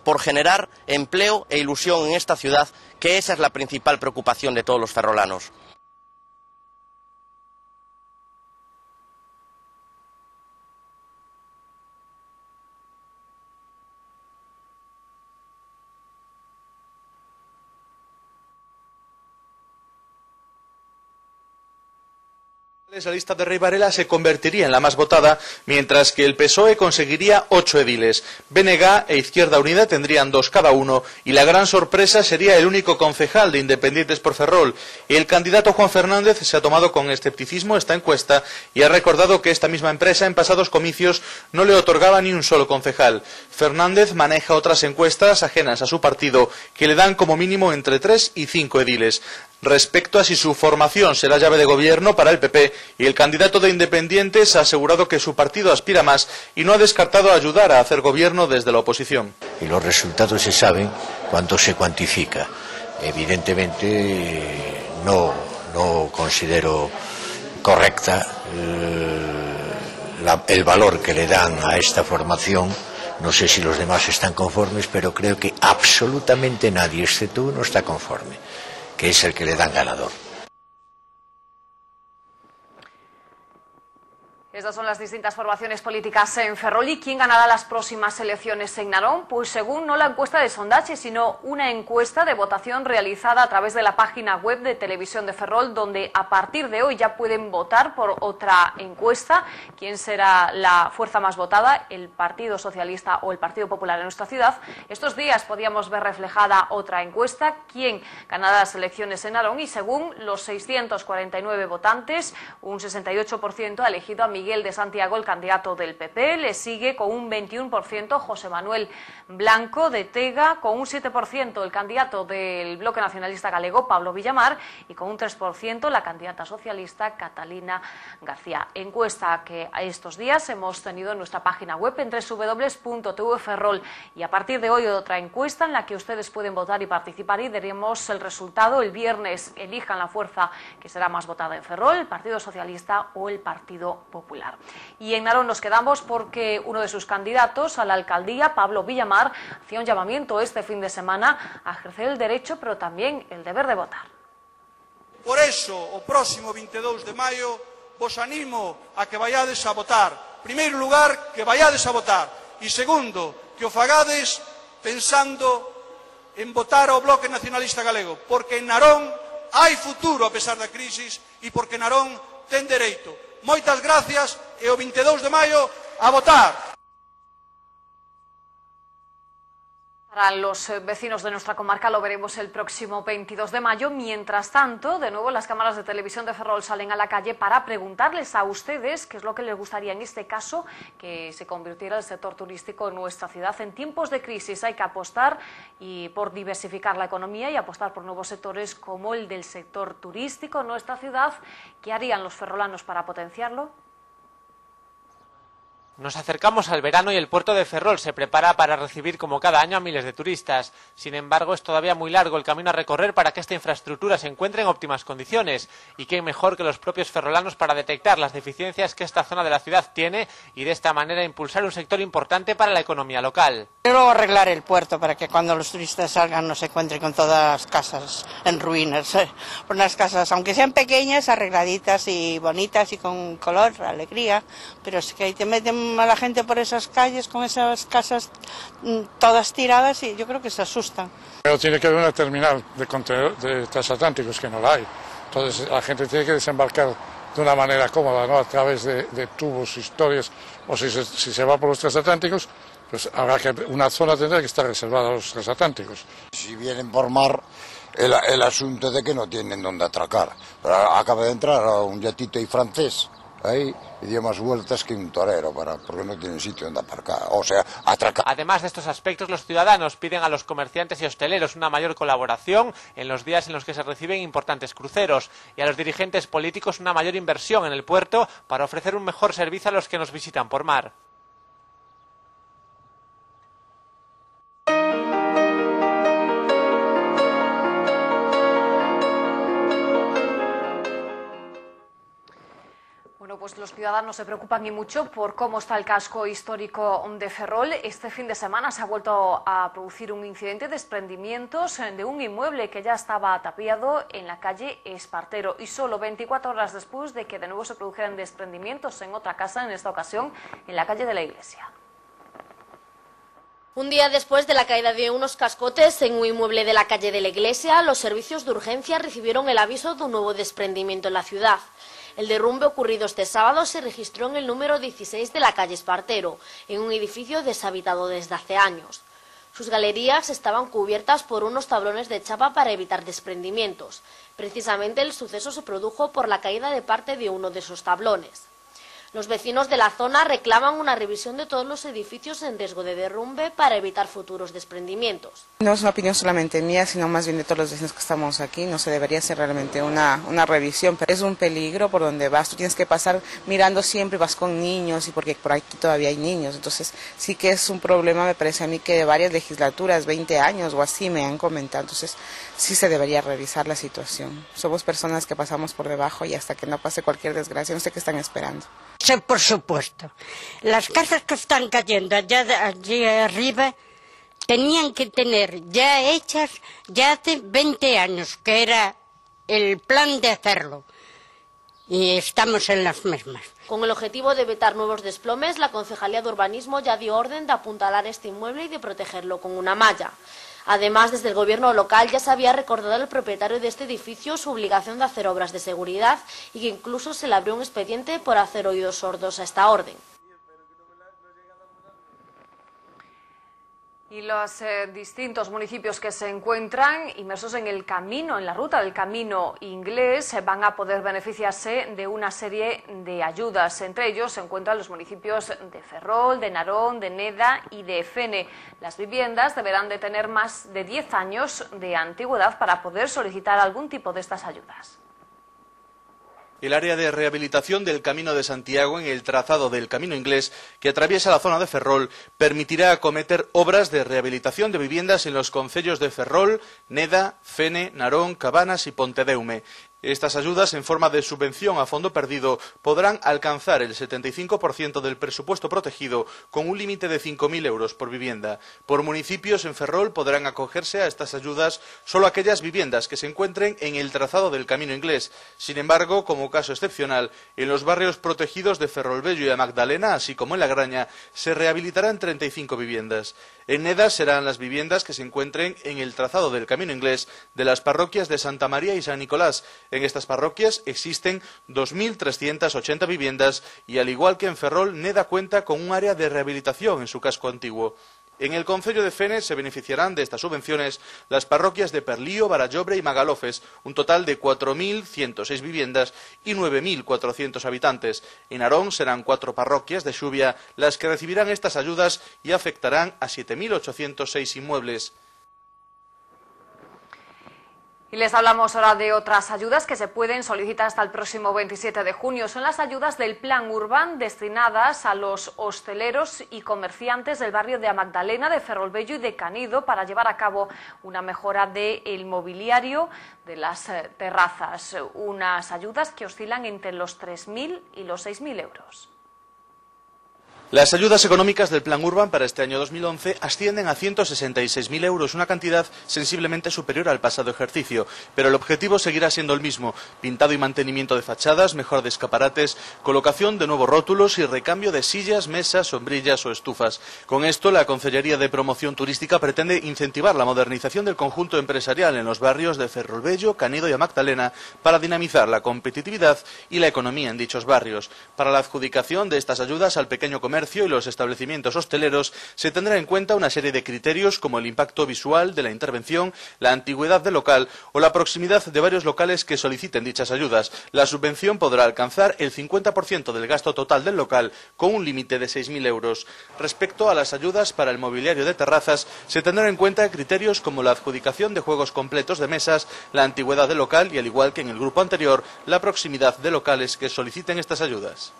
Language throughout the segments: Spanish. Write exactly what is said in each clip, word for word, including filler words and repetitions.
por generar empleo e ilusión en esta ciudad, que esa es la principal preocupación de todos los ferrolanos. La lista de Rey Varela se convertiría en la más votada, mientras que el P S O E conseguiría ocho ediles. B N G e Izquierda Unida tendrían dos cada uno, y la gran sorpresa sería el único concejal de Independientes por Ferrol. El candidato Juan Fernández se ha tomado con escepticismo esta encuesta y ha recordado que esta misma empresa en pasados comicios no le otorgaba ni un solo concejal. Fernández maneja otras encuestas ajenas a su partido que le dan como mínimo entre tres y cinco ediles. Respecto a si su formación será llave de gobierno para el P P, y el candidato de Independientes ha asegurado que su partido aspira más y no ha descartado ayudar a hacer gobierno desde la oposición. Y los resultados se saben cuando se cuantifica. Evidentemente no, no considero correcta el, la, el valor que le dan a esta formación. No sé si los demás están conformes, pero creo que absolutamente nadie, excepto uno, está conforme, que es el que le dan ganador. Estas son las distintas formaciones políticas en Ferrol. ¿Y quién ganará las próximas elecciones en Narón? Pues según no la encuesta de sondaje, sino una encuesta de votación realizada a través de la página web de Televisión de Ferrol, donde a partir de hoy ya pueden votar por otra encuesta. ¿Quién será la fuerza más votada? ¿El Partido Socialista o el Partido Popular en nuestra ciudad? Estos días podíamos ver reflejada otra encuesta. ¿Quién ganará las elecciones en Narón? Y según los seiscientos cuarenta y nueve votantes, un sesenta y ocho por ciento ha elegido a Miguel Miguel de Santiago, el candidato del P P, le sigue con un veintiuno por ciento José Manuel Blanco de Tega, con un siete por ciento el candidato del Bloque Nacionalista Galego, Pablo Villamar, y con un tres por ciento la candidata socialista Catalina García. Encuesta que a estos días hemos tenido en nuestra página web en doble u doble u doble u punto t v ferrol, y a partir de hoy otra encuesta en la que ustedes pueden votar y participar, y daremos el resultado el viernes. Elijan la fuerza que será más votada en Ferrol, el Partido Socialista o el Partido Popular. Y en Narón nos quedamos porque uno de sus candidatos a la alcaldía, Pablo Villamar, hacía un llamamiento este fin de semana a ejercer el derecho, pero también el deber de votar. Por eso, o próximo veintidós de maio, vos animo a que vayades a votar. Primeiro lugar, que vayades a votar. E segundo, que o fagades pensando en votar ao Bloque Nacionalista Galego, porque en Narón hai futuro a pesar da crisis e porque Narón ten dereito. Moitas gracias e o veintidós de maio a votar. Para los vecinos de nuestra comarca lo veremos el próximo veintidós de mayo. Mientras tanto, de nuevo las cámaras de Televisión de Ferrol salen a la calle para preguntarles a ustedes qué es lo que les gustaría en este caso que se convirtiera el sector turístico en nuestra ciudad. En tiempos de crisis hay que apostar y por diversificar la economía y apostar por nuevos sectores como el del sector turístico en nuestra ciudad. ¿Qué harían los ferrolanos para potenciarlo? Nos acercamos al verano y el puerto de Ferrol se prepara para recibir como cada año a miles de turistas. Sin embargo, es todavía muy largo el camino a recorrer para que esta infraestructura se encuentre en óptimas condiciones. Y qué mejor que los propios ferrolanos para detectar las deficiencias que esta zona de la ciudad tiene y de esta manera impulsar un sector importante para la economía local. Quiero arreglar el puerto para que cuando los turistas salgan no se encuentren con todas las casas en ruinas. Unas casas, aunque sean pequeñas, arregladitas y bonitas y con color, alegría, pero es que ahí te meten a la gente por esas calles con esas casas todas tiradas y yo creo que se asustan. Pero tiene que haber una terminal de contenedor de transatlánticos, que no la hay. Entonces la gente tiene que desembarcar de una manera cómoda, ¿no? A través de, de tubos, historias, o si se, si se va por los transatlánticos, pues habrá que una zona tendrá que estar reservada a los transatlánticos. Si vienen por mar, el, el asunto de que no tienen dónde atracar. Pero acaba de entrar un yatito ahí francés ahí y dio más vueltas que un torero para, porque no tienen sitio donde aparcar, o sea, atracar. Además de estos aspectos, los ciudadanos piden a los comerciantes y hosteleros una mayor colaboración en los días en los que se reciben importantes cruceros y a los dirigentes políticos una mayor inversión en el puerto para ofrecer un mejor servicio a los que nos visitan por mar. Pues los ciudadanos se preocupan y mucho por cómo está el casco histórico de Ferrol. Este fin de semana se ha vuelto a producir un incidente de desprendimientos de un inmueble que ya estaba tapiado en la calle Espartero. Y solo veinticuatro horas después de que de nuevo se produjeran desprendimientos en otra casa, en esta ocasión en la calle de la Iglesia. Un día después de la caída de unos cascotes en un inmueble de la calle de la Iglesia, los servicios de urgencia recibieron el aviso de un nuevo desprendimiento en la ciudad. El derrumbe ocurrido este sábado se registró en el número dieciséis de la calle Espartero, en un edificio deshabitado desde hace años. Sus galerías estaban cubiertas por unos tablones de chapa para evitar desprendimientos. Precisamente el suceso se produjo por la caída de parte de uno de esos tablones. Los vecinos de la zona reclaman una revisión de todos los edificios en riesgo de derrumbe para evitar futuros desprendimientos. No es una opinión solamente mía, sino más bien de todos los vecinos que estamos aquí. No se debería hacer realmente una, una revisión, pero es un peligro por donde vas. Tú tienes que pasar mirando siempre, vas con niños, y porque por aquí todavía hay niños. Entonces sí que es un problema, me parece a mí, que de varias legislaturas, veinte años o así, me han comentado. Entonces sí se debería revisar la situación. Somos personas que pasamos por debajo y hasta que no pase cualquier desgracia, no sé qué están esperando. Sí, por supuesto. Las casas que están cayendo allá allí arriba tenían que tener ya hechas ya hace veinte años, que era el plan de hacerlo. Y estamos en las mismas. Con el objetivo de evitar nuevos desplomes, la Concejalía de Urbanismo ya dio orden de apuntalar este inmueble y de protegerlo con una malla. Además, desde el gobierno local ya se había recordado al propietario de este edificio su obligación de hacer obras de seguridad y que incluso se le abrió un expediente por hacer oídos sordos a esta orden. Y los eh, distintos municipios que se encuentran inmersos en el camino, en la ruta del camino inglés, eh, van a poder beneficiarse de una serie de ayudas. Entre ellos se encuentran los municipios de Ferrol, de Narón, de Neda y de Fene. Las viviendas deberán de tener más de diez años de antigüedad para poder solicitar algún tipo de estas ayudas. El área de rehabilitación del Camino de Santiago en el trazado del Camino Inglés, que atraviesa la zona de Ferrol, permitirá acometer obras de rehabilitación de viviendas en los concellos de Ferrol, Neda, Fene, Narón, Cabanas y Pontedeume. Estas ayudas, en forma de subvención a fondo perdido, podrán alcanzar el setenta y cinco por ciento del presupuesto protegido, con un límite de cinco mil euros por vivienda. Por municipios en Ferrol podrán acogerse a estas ayudas solo aquellas viviendas que se encuentren en el trazado del Camino Inglés. Sin embargo, como caso excepcional, en los barrios protegidos de Ferrolbello y a Magdalena, así como en La Graña, se rehabilitarán treinta y cinco viviendas. En Neda serán las viviendas que se encuentren en el trazado del Camino Inglés de las parroquias de Santa María y San Nicolás. En estas parroquias existen dos mil trescientas ochenta viviendas y, al igual que en Ferrol, Neda cuenta con un área de rehabilitación en su casco antiguo. En el concello de Fene se beneficiarán de estas subvenciones las parroquias de Perlío, Barallobre y Magalofes, un total de cuatro mil ciento seis viviendas y nueve mil cuatrocientos habitantes. En Narón serán cuatro parroquias de Xubia las que recibirán estas ayudas y afectarán a siete mil ochocientos seis inmuebles. Y les hablamos ahora de otras ayudas que se pueden solicitar hasta el próximo veintisiete de junio. Son las ayudas del Plan Urban destinadas a los hosteleros y comerciantes del barrio de Magdalena, de Ferrolbello y de Canido para llevar a cabo una mejora del mobiliario de las terrazas. Unas ayudas que oscilan entre los tres mil y los seis mil euros. Las ayudas económicas del Plan Urban para este año dos mil once ascienden a ciento sesenta y seis mil euros, una cantidad sensiblemente superior al pasado ejercicio, pero el objetivo seguirá siendo el mismo: pintado y mantenimiento de fachadas, mejora de escaparates, colocación de nuevos rótulos y recambio de sillas, mesas, sombrillas o estufas. Con esto, la Consellería de Promoción Turística pretende incentivar la modernización del conjunto empresarial en los barrios de Ferrolbello, Canido y a Magdalena para dinamizar la competitividad y la economía en dichos barrios. Para la adjudicación de estas ayudas al pequeño comercio y los establecimientos hosteleros se tendrá en cuenta una serie de criterios como el impacto visual de la intervención, la antigüedad del local o la proximidad de varios locales que soliciten dichas ayudas. La subvención podrá alcanzar el cincuenta por ciento del gasto total del local, con un límite de seis mil euros. Respecto a las ayudas para el mobiliario de terrazas, se tendrán en cuenta criterios como la adjudicación de juegos completos de mesas, la antigüedad del local y, al igual que en el grupo anterior, la proximidad de locales que soliciten estas ayudas.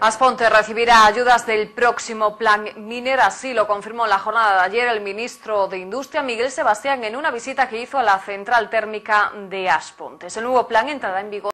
Asponte recibirá ayudas del próximo plan Miner, así lo confirmó en la jornada de ayer el ministro de Industria, Miguel Sebastián, en una visita que hizo a la central térmica de Aspontes. El nuevo plan entrará en vigor